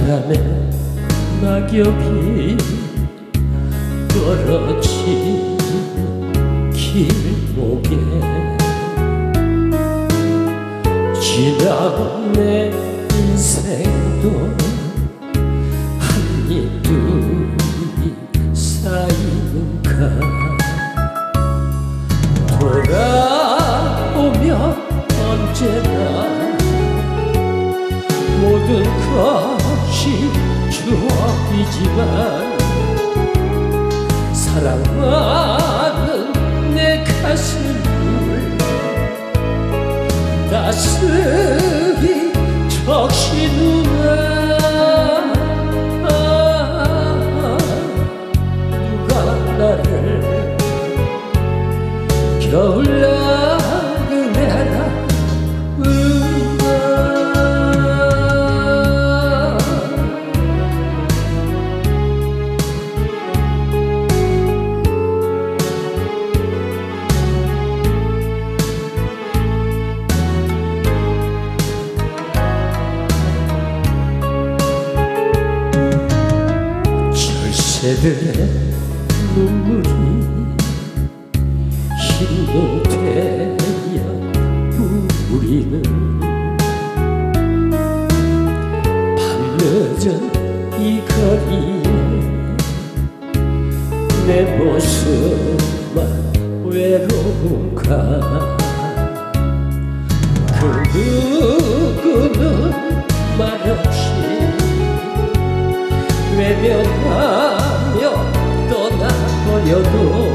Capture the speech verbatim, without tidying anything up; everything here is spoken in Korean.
바람에 낙엽이 떨어진 길목에 지나온 내 인생도 한입 두입 쌓이는가. 돌아오면 언제나 모든 것이 추억이지만 사랑하는 내 가슴을 따스히 적시누나. 누가 나를 겨울나그네라 새들의 눈물이 흰 동태야 우리는 밤늦은 이 거리에 내 모습만 외로운가. 그 누구는 말없이 외면하며 떠나버려도